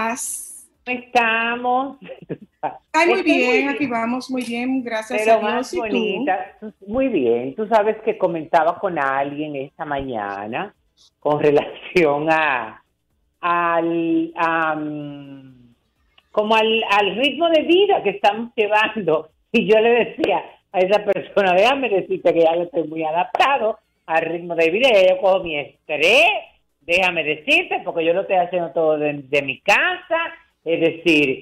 estás? Estamos. Ay, muy Estoy muy bien, aquí bien, vamos muy bien, gracias a pero más Dios. ¿Y tú? bonita. Muy bien. Tú sabes que comentaba con alguien esta mañana con relación al, a, mm, como al ritmo de vida que estamos llevando. Y yo le decía a esa persona, déjame decirte que ya yo estoy muy adaptado al ritmo de vida, ya yo cojo mi estrés, déjame decirte, porque yo lo estoy haciendo todo de mi casa, es decir,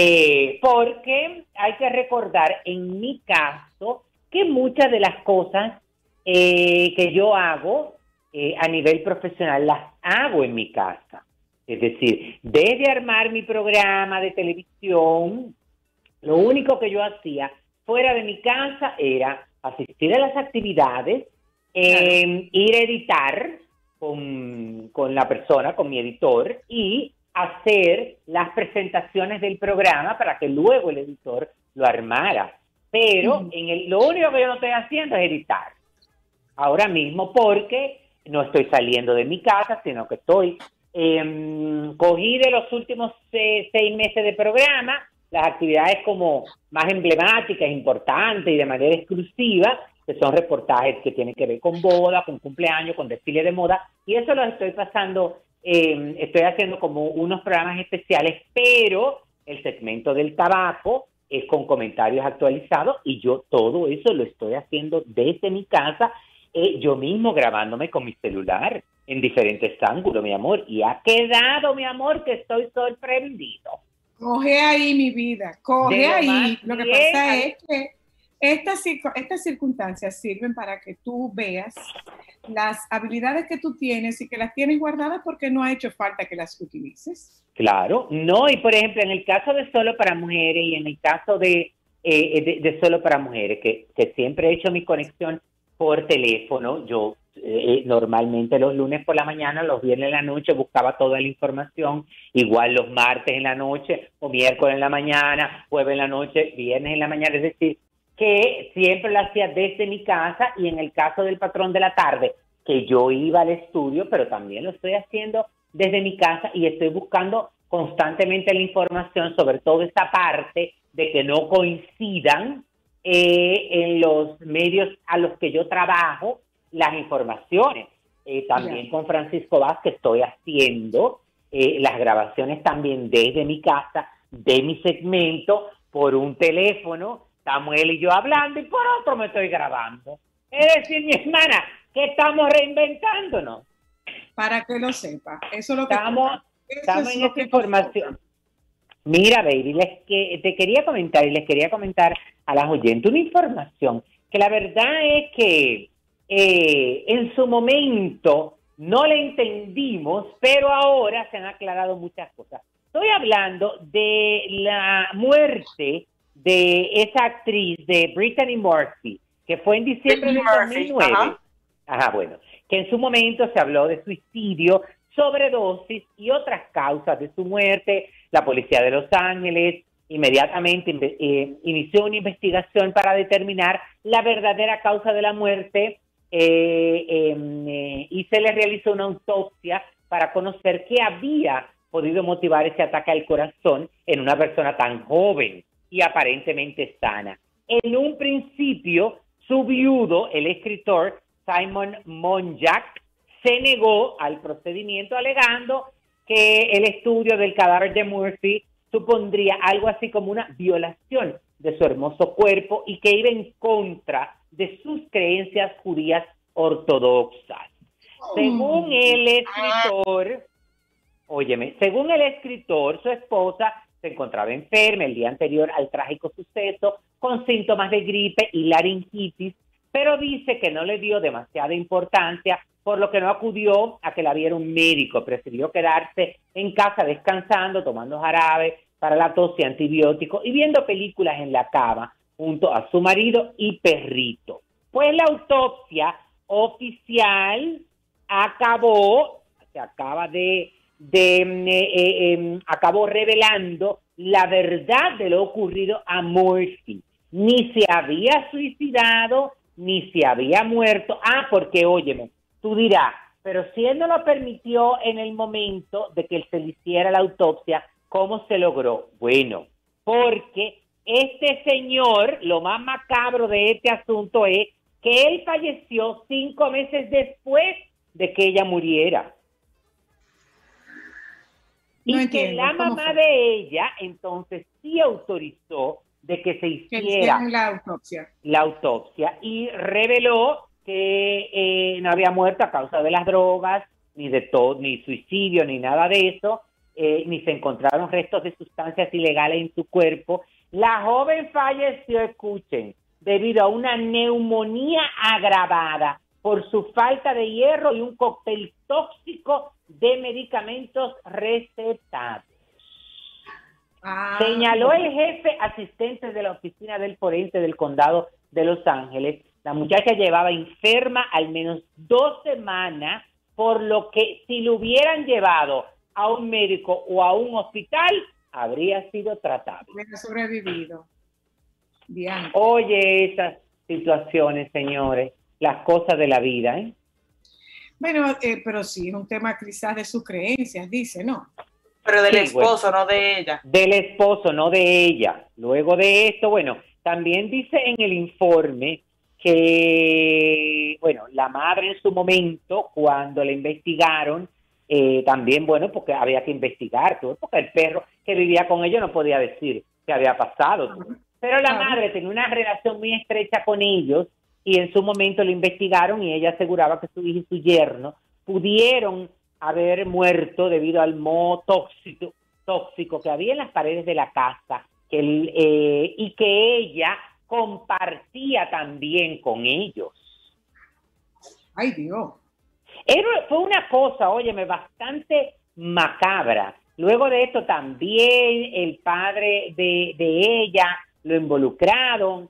porque hay que recordar en mi caso que muchas de las cosas que yo hago a nivel profesional las hago en mi casa. Es decir, desde armar mi programa de televisión, lo único que yo hacía fuera de mi casa era asistir a las actividades, Claro. ir a editar con la persona, con mi editor, y hacer las presentaciones del programa para que luego el editor lo armara. Pero Ujú. lo único que yo no estoy haciendo es editar ahora mismo porque no estoy saliendo de mi casa, sino que estoy cogí de los últimos 6 meses de programa las actividades como más emblemáticas, importantes y de manera exclusiva, que son reportajes que tienen que ver con boda, con cumpleaños, con desfile de moda, y eso lo estoy pasando, estoy haciendo como unos programas especiales, pero el segmento del tabaco es con comentarios actualizados y yo todo eso lo estoy haciendo desde mi casa, yo mismo grabándome con mi celular en diferentes ángulos, mi amor, y ha quedado, mi amor, que estoy sorprendido. Coge ahí mi vida, De coge lo ahí. más Lo que bien, pasa es que estas circunstancias sirven para que tú veas las habilidades que tú tienes y que las tienes guardadas porque no ha hecho falta que las utilices. claro, no, y por ejemplo, en el caso de Solo para Mujeres y en el caso de Solo para Mujeres, que siempre he hecho mi conexión por teléfono, yo normalmente los lunes por la mañana, los viernes en la noche buscaba toda la información, igual los martes en la noche, o miércoles en la mañana, jueves en la noche, viernes en la mañana, es decir, que siempre lo hacía desde mi casa y en el caso del patrón de la tarde, que yo iba al estudio, pero también lo estoy haciendo desde mi casa y estoy buscando constantemente la información sobre todo esta parte de que no coincidan en los medios a los que yo trabajo las informaciones. Ya. También con Francisco Vázquez estoy haciendo las grabaciones también desde mi casa, de mi segmento, por un teléfono, Samuel y yo hablando, y por otro me estoy grabando. Es decir, mi hermana, que estamos reinventándonos. Para que lo sepa. Eso es lo que Estamos, toca. Eso estamos es en lo esta que nos toca. información. Mira, baby, te quería comentar y les quería comentar a las oyentes una información que la verdad es que en su momento no le entendimos, pero ahora se han aclarado muchas cosas. Estoy hablando de la muerte de esa actriz de Brittany Murphy, que fue en diciembre Brittany del Murphy, 2009. ajá. Ajá, bueno, que en su momento se habló de suicidio, sobredosis y otras causas de su muerte. La policía de Los Ángeles inmediatamente inició una investigación para determinar la verdadera causa de la muerte y se le realizó una autopsia para conocer qué había podido motivar ese ataque al corazón en una persona tan joven y aparentemente sana. En un principio, su viudo, el escritor Simon Monjack, se negó al procedimiento alegando que el estudio del cadáver de Murphy supondría algo así como una violación de su hermoso cuerpo y que iba en contra de sus creencias judías ortodoxas. Según el escritor, óyeme, según el escritor, su esposa se encontraba enferma el día anterior al trágico suceso con síntomas de gripe y laringitis, pero dice que no le dio demasiada importancia, por lo que no acudió a que la viera un médico, prefirió quedarse en casa descansando, tomando jarabe para la tos y antibióticos y viendo películas en la cama junto a su marido y perrito. Pues la autopsia oficial se acaba acabó revelando la verdad de lo ocurrido a Murphy. Ni se había suicidado, ni se había muerto. Ah, porque óyeme, tú dirás, pero si él no lo permitió en el momento de que se le hiciera la autopsia, ¿Cómo se logró? Bueno, porque este señor, lo más macabro de este asunto es que él falleció 5 meses después de que ella muriera. No y entiendo, que la ¿cómo mamá fue? de ella entonces sí autorizó de que se Que hiciera hicieran la autopsia. la autopsia y reveló que no había muerto a causa de las drogas, ni de todo, ni suicidio, ni nada de eso, ni se encontraron restos de sustancias ilegales en su cuerpo. La joven falleció, escuchen, debido a una neumonía agravada por su falta de hierro y un cóctel tóxico de medicamentos recetados. Señaló el jefe asistente de la oficina del forense del condado de Los Ángeles. La muchacha llevaba enferma al menos 2 semanas, por lo que si lo hubieran llevado a un médico o a un hospital, habría sido tratable. Hubiera sobrevivido. Bien. Oye, esas situaciones, señores, las cosas de la vida, ¿eh? Bueno, pero sí, es un tema quizás de sus creencias, dice, ¿no? Pero del Sí, esposo, bueno, no de ella. del esposo, no de ella. Luego de esto, bueno, también dice en el informe que, bueno, la madre en su momento, cuando la investigaron, también, bueno, porque había que investigar, todo, porque el perro que vivía con ellos no podía decir qué había pasado. Todo. Pero la madre tenía una relación muy estrecha con ellos y en su momento lo investigaron y ella aseguraba que su hija y su yerno pudieron haber muerto debido al moho tóxico que había en las paredes de la casa y que ella compartía también con ellos. Ay, Dios. Fue una cosa, óyeme, bastante macabra. Luego de esto también el padre de ella lo involucraron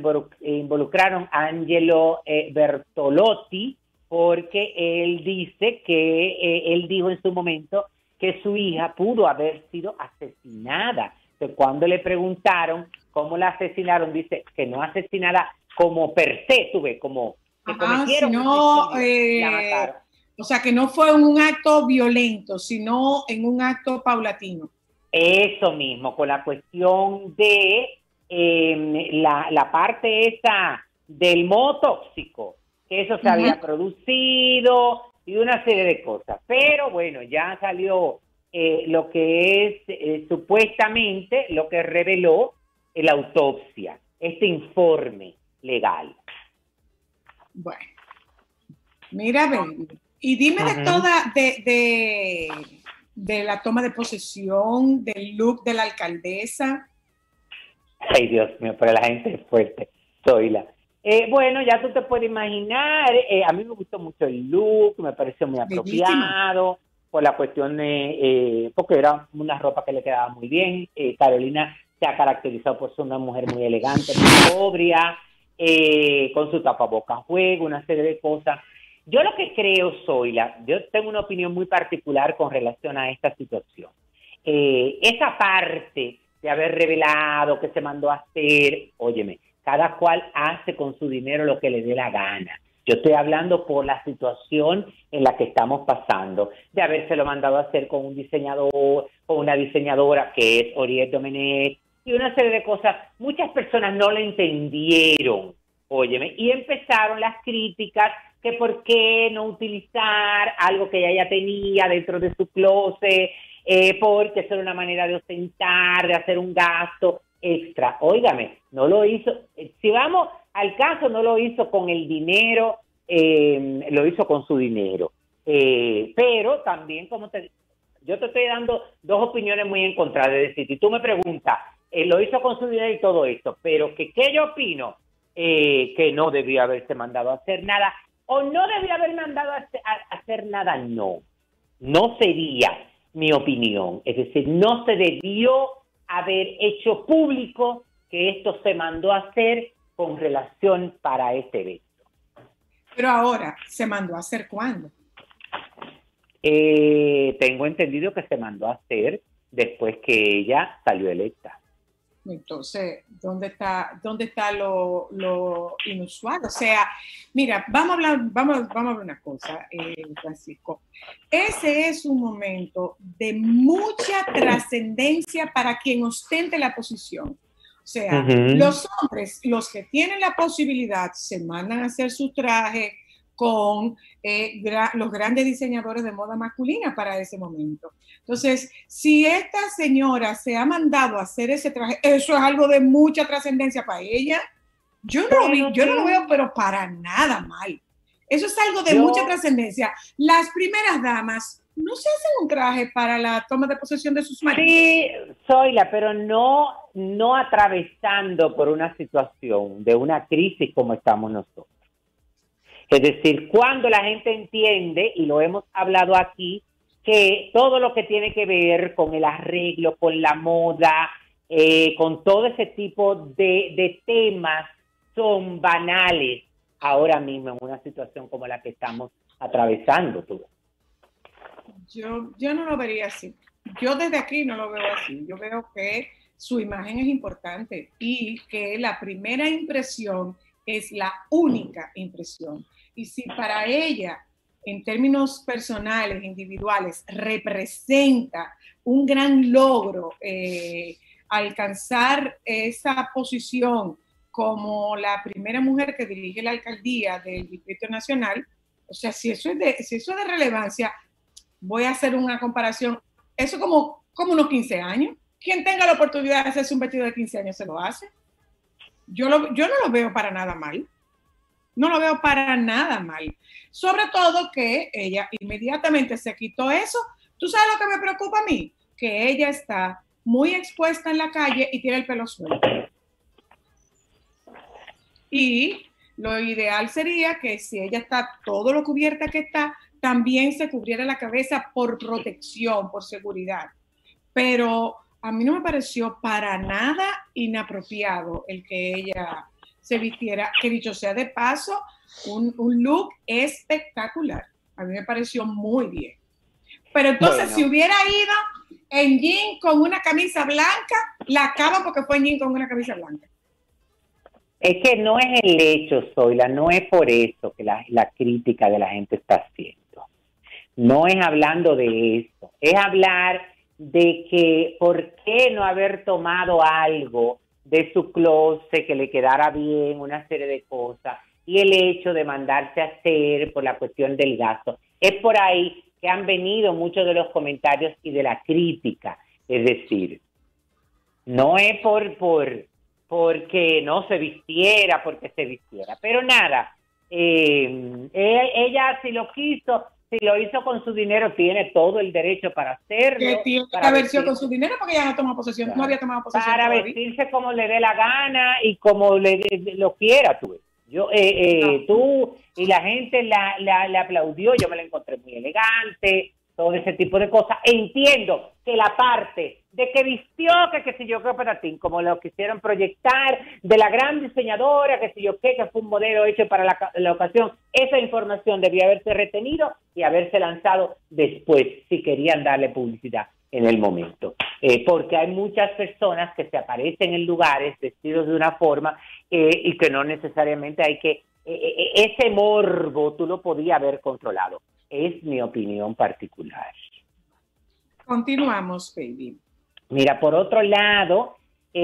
a Angelo Bertolotti, porque él dice que él dijo en su momento que su hija pudo haber sido asesinada. Entonces, cuando le preguntaron cómo la asesinaron, dice que no asesinada como per se, como que cometieron sino, un suicidio, la mataron. O sea, que no fue en un acto violento, sino en un acto paulatino. Eso mismo, con la cuestión de la parte esa del moho tóxico, que eso se había producido y una serie de cosas. Pero bueno, ya salió lo que es supuestamente lo que reveló la autopsia, este informe legal. Bueno, mira, baby. Y dime de toda, de la toma de posesión, del look de la alcaldesa. Ay, Dios mío, pero la gente es fuerte, Zoila. Bueno, ya tú te puedes imaginar, a mí me gustó mucho el look, me pareció muy apropiado, por la cuestión porque era una ropa que le quedaba muy bien. Carolina se ha caracterizado por ser una mujer muy elegante, muy sobria, con su tapabocas juego, una serie de cosas. Yo lo que creo, Zoila, yo tengo una opinión muy particular con relación a esta situación. Esa parte de haber revelado que se mandó a hacer, óyeme, cada cual hace con su dinero lo que le dé la gana. Yo estoy hablando por la situación en la que estamos pasando, de habérselo mandado a hacer con un diseñador, con una diseñadora que es Oriel Domenech, y una serie de cosas. Muchas personas no lo entendieron, óyeme, y empezaron las críticas, que por qué no utilizar algo que ella ya tenía dentro de su closet, porque eso era una manera de ostentar, de hacer un gasto extra. Óigame, no lo hizo, si vamos al caso, no lo hizo con el dinero, lo hizo con su dinero. Pero también, yo te estoy dando 2 opiniones muy encontradas. Es decir, si tú me preguntas, lo hizo con su dinero y todo esto, pero ¿qué yo opino? Que no debió haberse mandado a hacer nada, o no debió haber mandado a hacer nada, no sería mi opinión. Es decir, no se debió haber hecho público que esto se mandó a hacer con relación para este evento. Pero ahora, ¿se mandó a hacer cuándo? Tengo entendido que se mandó a hacer después que ella salió electa. Entonces, dónde está lo inusual? O sea, mira, vamos a hablar una cosa, Francisco. Ese es un momento de mucha trascendencia para quien ostente la posición. O sea, los hombres, los que tienen la posibilidad, se mandan a hacer su traje con los grandes diseñadores de moda masculina para ese momento. Entonces, si esta señora se ha mandado a hacer ese traje, eso es algo de mucha trascendencia para ella. Yo no lo veo, pero para nada mal. Eso es algo de mucha trascendencia. Las primeras damas no se hacen un traje para la toma de posesión de sus maridos. Sí, Zoila, pero no atravesando por una situación de una crisis como estamos nosotros. Es decir, cuando la gente entiende, y lo hemos hablado aquí, que todo lo que tiene que ver con el arreglo, con la moda, con todo ese tipo de temas son banales ahora mismo en una situación como la que estamos atravesando tú. Yo no lo vería así. Yo desde aquí no lo veo así. Yo veo que su imagen es importante y que la primera impresión es la única impresión. Y si para ella, en términos personales, individuales, representa un gran logro alcanzar esa posición como la primera mujer que dirige la alcaldía del Distrito Nacional, o sea, si eso es de relevancia, voy a hacer una comparación, eso como unos 15 años. Quien tenga la oportunidad de hacerse un vestido de 15 años se lo hace. Yo no lo veo para nada mal. No lo veo para nada mal. Sobre todo que ella inmediatamente se quitó eso. ¿Tú sabes lo que me preocupa a mí? Que ella está muy expuesta en la calle y tiene el pelo suelto. Y lo ideal sería que si ella está todo lo cubierta que está, también se cubriera la cabeza por protección, por seguridad. Pero a mí no me pareció para nada inapropiado el que ella se vistiera, que dicho sea de paso, un look espectacular. A mí me pareció muy bien. Pero entonces, si hubiera ido en jean con una camisa blanca, la acaba porque fue en jean con una camisa blanca. Es que no es el hecho, Zoila, no es por eso que la crítica de la gente está haciendo. No es hablando de eso, es hablar de que por qué no haber tomado algo de su closet que le quedara bien, una serie de cosas, y el hecho de mandarse a hacer por la cuestión del gasto. Es por ahí que han venido muchos de los comentarios y de la crítica. Es decir, no es porque no se vistiera, porque se vistiera. Pero nada, ella si lo quiso, si lo hizo con su dinero, tiene todo el derecho para hacerlo. Que tiene que haber sido con su dinero porque ella no tomó posesión, claro. No había tomado posesión. Para todavía vestirse como le dé la gana y como lo quiera tú. Tú y la gente le aplaudió, yo me la encontré muy elegante, todo ese tipo de cosas. Entiendo que la parte de que vistió, que si yo creo para ti, como lo quisieron proyectar, de la gran diseñadora, que si yo qué, que fue un modelo hecho para la ocasión, esa información debía haberse retenido y haberse lanzado después, si querían darle publicidad en el momento. Porque hay muchas personas que se aparecen en lugares vestidos de una forma y que no necesariamente hay que... ese morbo tú lo podías haber controlado. Es mi opinión particular. Continuamos, baby. Mira, por otro lado,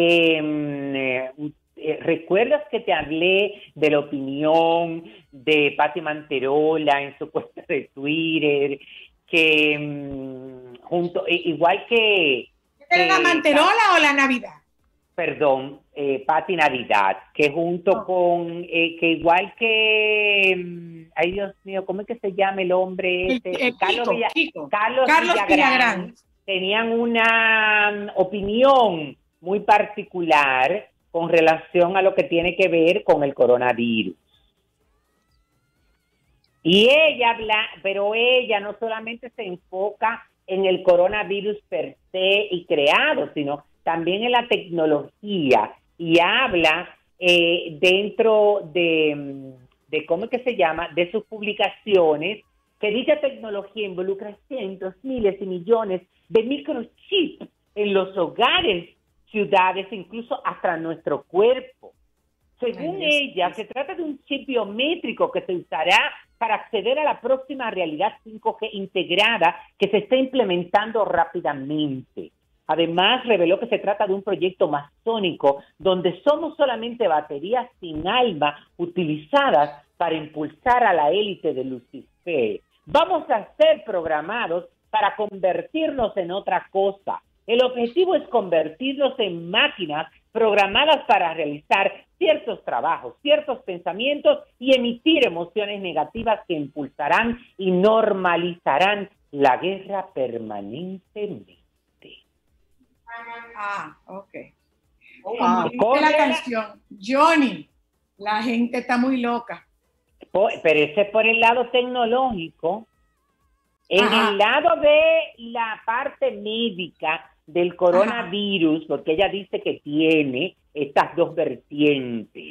¿recuerdas que te hablé de la opinión de Patti Manterola en su cuenta de Twitter? Que igual que... ¿Era la Manterola o la Navidad? Perdón, Patti Navidad, que junto con, que igual que, ay Dios mío, ¿cómo es que se llama el hombre? Carlos Villagrán, tenían una opinión muy particular con relación a lo que tiene que ver con el coronavirus. Y pero ella no solamente se enfoca en el coronavirus per se y creado, sino también en la tecnología, y habla dentro de ¿cómo es que se llama?, de sus publicaciones, que dicha tecnología involucra cientos, miles y millones de microchips en los hogares ciudades, incluso hasta nuestro cuerpo. Según ella, se trata de un chip biométrico que se usará para acceder a la próxima realidad 5G integrada que se está implementando rápidamente. Además, reveló que se trata de un proyecto masónico donde somos solamente baterías sin alma utilizadas para impulsar a la élite de Lucifer. Vamos a ser programados para convertirnos en otra cosa. El objetivo es convertirnos en máquinas programadas para realizar ciertos trabajos, ciertos pensamientos y emitir emociones negativas que impulsarán y normalizarán la guerra permanentemente. Ok. Wow. Como dice la canción, Johnny, la gente está muy loca. Pero ese es por el lado tecnológico. En el lado de la parte médica del coronavirus, porque ella dice que tiene estas dos vertientes,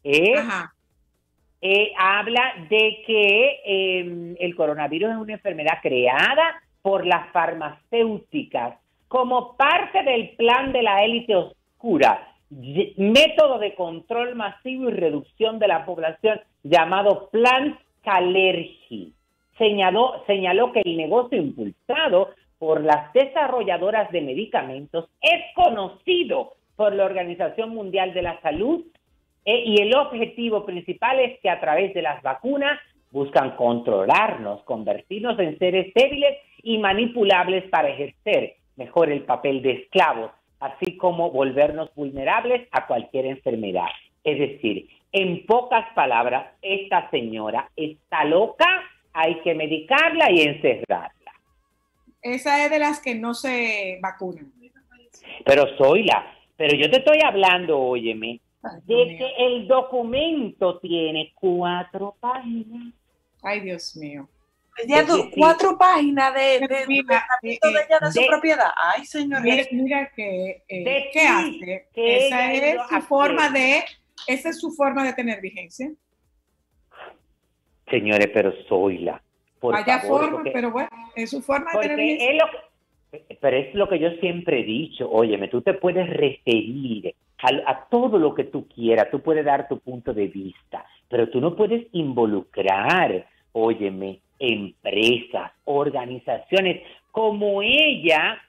habla de que el coronavirus es una enfermedad creada por las farmacéuticas como parte del plan de la élite oscura, método de control masivo y reducción de la población llamado Plan Kalergi. Señaló que el negocio impulsado por las desarrolladoras de medicamentos es conocido por la Organización Mundial de la Salud y el objetivo principal es que a través de las vacunas buscan controlarnos, convertirnos en seres débiles y manipulables para ejercer mejor el papel de esclavos, así como volvernos vulnerables a cualquier enfermedad. Es decir, en pocas palabras, esta señora está loca, hay que medicarla y encerrarla. Esa es de las que no se vacunan. Pero yo te estoy hablando, óyeme, de que el documento tiene 4 páginas. Ay, Dios mío. Ya 4 páginas de su propiedad. Ay, señor. Mira que ¿qué hace? Esa es su forma de tener vigencia. Señores, pero Vaya forma, pero bueno, es su forma de tener vigencia. Pero es lo que yo siempre he dicho, óyeme, tú te puedes referir a todo lo que tú quieras, tú puedes dar tu punto de vista, pero tú no puedes involucrar, óyeme, empresas, organizaciones, como ella,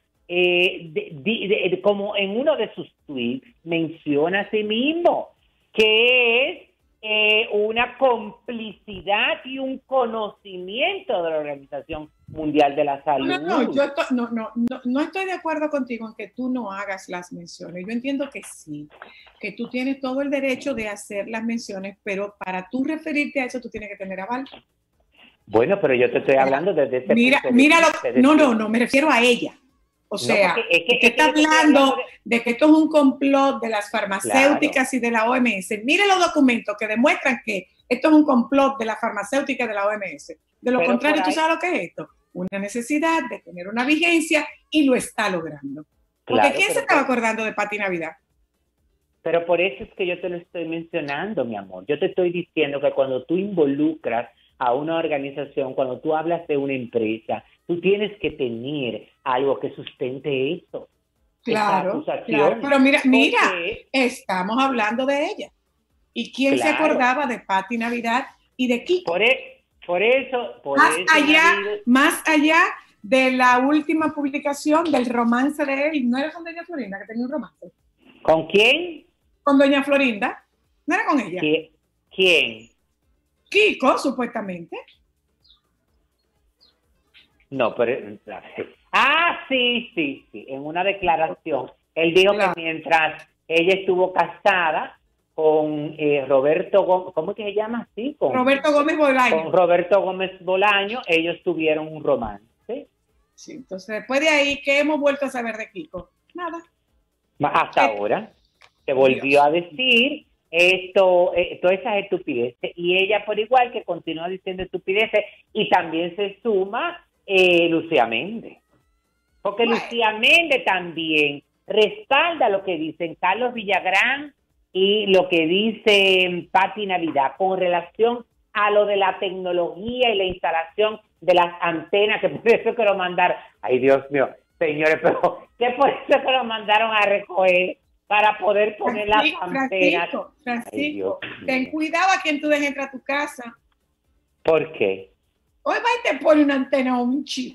como en uno de sus tweets, menciona a sí mismo, que es una complicidad y un conocimiento de la Organización Mundial de la Salud. No estoy de acuerdo contigo en que tú no hagas las menciones. Yo entiendo que sí, que tú tienes todo el derecho de hacer las menciones, pero para tú referirte a eso tú tienes que tener aval. Bueno, pero yo te estoy hablando desde ese punto de vista. No, me refiero a ella. O sea, usted está hablando de que esto es un complot de las farmacéuticas y de la OMS. Mire los documentos que demuestran que esto es un complot de las farmacéuticas y de la OMS. De lo contrario, ¿tú sabes lo que es esto? Una necesidad de tener una vigencia y lo está logrando. Porque ¿quién se estaba acordando de Pati Navidad? Pero por eso es que yo te lo estoy mencionando, mi amor. Yo te estoy diciendo que cuando tú involucras a una organización, cuando tú hablas de una empresa, tú tienes que tener algo que sustente eso. Claro, pero mira, estamos hablando de ella. ¿Y quién se acordaba de Pati Navidad y de Kiko? Más allá de la última publicación del romance de él, ¿no era con Doña Florinda que tenía un romance? ¿Con quién? Con Doña Florinda. ¿No era con ella? ¿Quién? Kiko, supuestamente. No, pero... sí. En una declaración, él dijo que mientras ella estuvo casada con Roberto Gómez, ¿cómo es que se llama así? Roberto Gómez Bolaño. Con Roberto Gómez Bolaño, ellos tuvieron un romance. Sí, entonces después de ahí, ¿qué hemos vuelto a saber de Kiko? Nada. Hasta ahora, se volvió a decir todas esas estupideces, y ella por igual que continúa diciendo estupideces, y también se suma Lucía Méndez, porque Lucía Méndez también respalda lo que dicen Carlos Villagrán y lo que dice Pati Navidad con relación a lo de la tecnología y la instalación de las antenas, que por eso quiero mandar, ay Dios mío, Señores, pero ¿qué por eso que lo mandaron a recoger para poder poner las antenas? Francisco, ten cuidado a quien tú dejes entrar a tu casa. ¿Por qué? Hoy va y te pone una antena o un chip.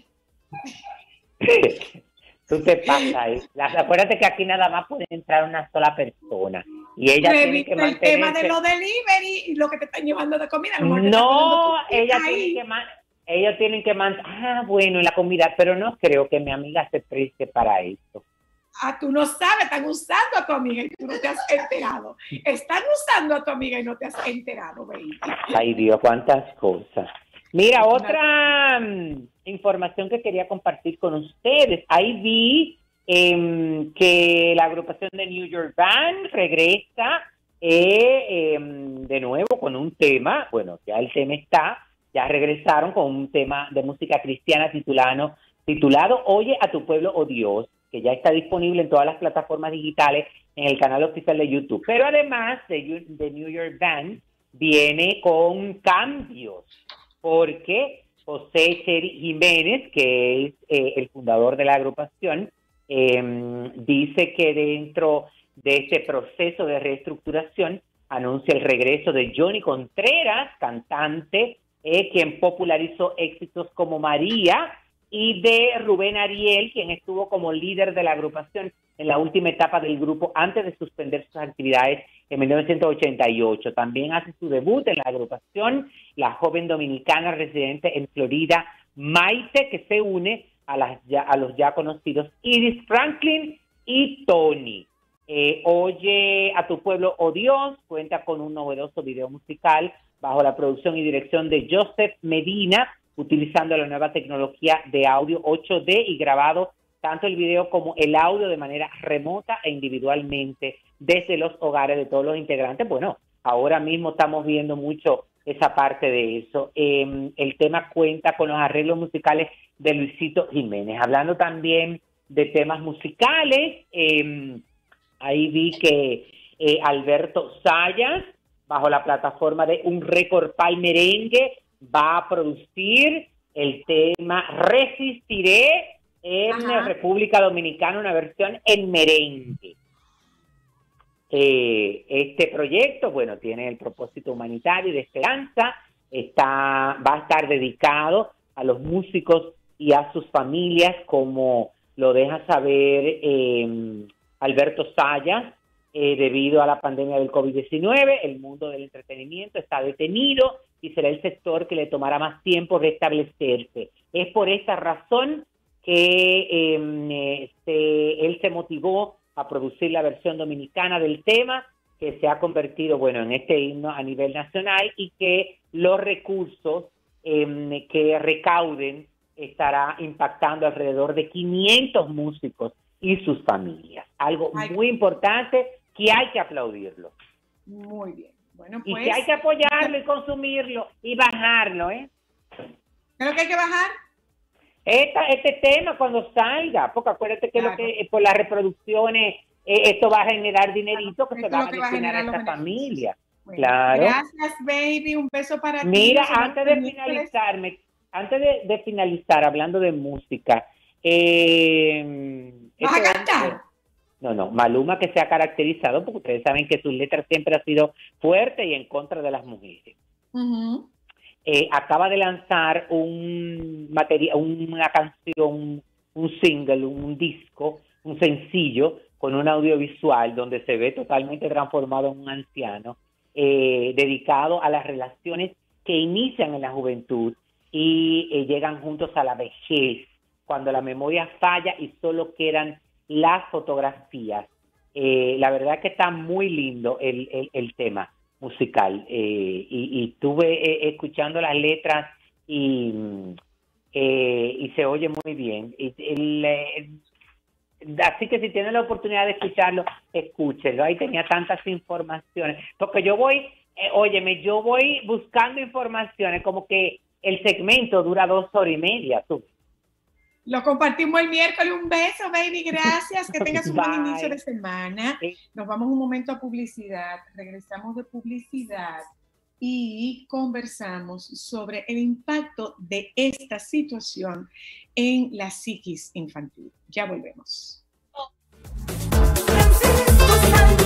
Tú te pasas ahí. Acuérdate que aquí nada más puede entrar una sola persona. Y ella tiene que mantenerse. El tema de los delivery y lo que te están llevando de comida. No, ellos tienen que bueno, la comida, pero no creo que mi amiga se preste para eso. Tú no sabes, están usando a tu amiga y tú no te has enterado. Están usando a tu amiga y no te has enterado, baby. Ay, Dios, cuántas cosas. Mira, otra información que quería compartir con ustedes. Ahí vi que la agrupación de New York Band regresa de nuevo con un tema. Bueno, ya el tema está. Ya regresaron con un tema de música cristiana titulado Oye a tu pueblo, oh Dios, que ya está disponible en todas las plataformas digitales en el canal oficial de YouTube. Pero además de New York Band viene con cambios, porque José Cheri Jiménez, que es el fundador de la agrupación, dice que dentro de este proceso de reestructuración anuncia el regreso de Johnny Contreras, cantante, quien popularizó éxitos como María, y de Rubén Ariel, quien estuvo como líder de la agrupación en la última etapa del grupo antes de suspender sus actividades en 1988. También hace su debut en la agrupación la joven dominicana residente en Florida, Maite, que se une a los ya conocidos Iris Franklin y Tony. Oye a tu pueblo, oh Dios, cuenta con un novedoso video musical bajo la producción y dirección de Joseph Medina, utilizando la nueva tecnología de audio 8D y grabado tanto el video como el audio de manera remota e individualmente desde los hogares de todos los integrantes. Bueno, ahora mismo estamos viendo mucho esa parte de eso. El tema cuenta con los arreglos musicales de Luisito Jiménez. Hablando también de temas musicales, ahí vi que Alberto Sayas, bajo la plataforma de Un Récord Pal Merengue, va a producir el tema Resistiré en República Dominicana, una versión en merengue. Este proyecto, bueno, tiene el propósito humanitario y de esperanza, va a estar dedicado a los músicos y a sus familias, como lo deja saber Alberto Sayas. Debido a la pandemia del COVID-19, el mundo del entretenimiento está detenido y será el sector que le tomará más tiempo restablecerse. Es por esta razón que él se motivó a producir la versión dominicana del tema, que se ha convertido, bueno, en este himno a nivel nacional, y que los recursos que recauden estará impactando alrededor de 500 músicos y sus familias. Algo muy importante, que hay que aplaudirlo. Muy bien. Bueno, pues, y que hay que apoyarlo y consumirlo y bajarlo, ¿eh? ¿Qué es lo que hay que bajar? Este tema cuando salga, porque acuérdate que, lo que por las reproducciones esto va a generar dinerito que se va a destinar a esta familia. Bueno, claro. Gracias, baby. Un beso para ti. Mira, antes de finalizar, hablando de música, ¿vas a cantar? No, Maluma, que se ha caracterizado, porque ustedes saben que sus letras siempre han sido fuertes y en contra de las mujeres. Acaba de lanzar una canción, un single, un disco, un sencillo, con un audiovisual donde se ve totalmente transformado en un anciano, dedicado a las relaciones que inician en la juventud y llegan juntos a la vejez, cuando la memoria falla y solo quedan las fotografías. La verdad es que está muy lindo el tema musical, y estuve escuchando las letras y se oye muy bien. Así que si tienen la oportunidad de escucharlo, escúchenlo. Ahí tenía tantas informaciones, porque yo voy buscando informaciones, como que el segmento dura 2 horas y media. Lo compartimos el miércoles. Un beso, baby. Gracias. Que tengas un buen inicio de semana. Nos vamos un momento a publicidad. Regresamos de publicidad y conversamos sobre el impacto de esta situación en la psiquis infantil. Ya volvemos. Francisco